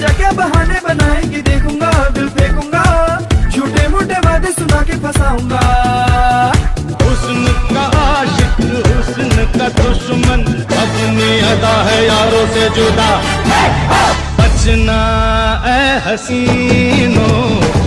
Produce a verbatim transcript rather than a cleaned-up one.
क्या क्या बहाने बनाएंगी देखूंगा, दिल फेंकूंगा, झूठे मूठे वादे सुना के फंसाऊंगा। हुस्न का आशिक, हुस्न का दुश्मन, अपनी अदा है यारों से जुदा। बचना ए हसीनों,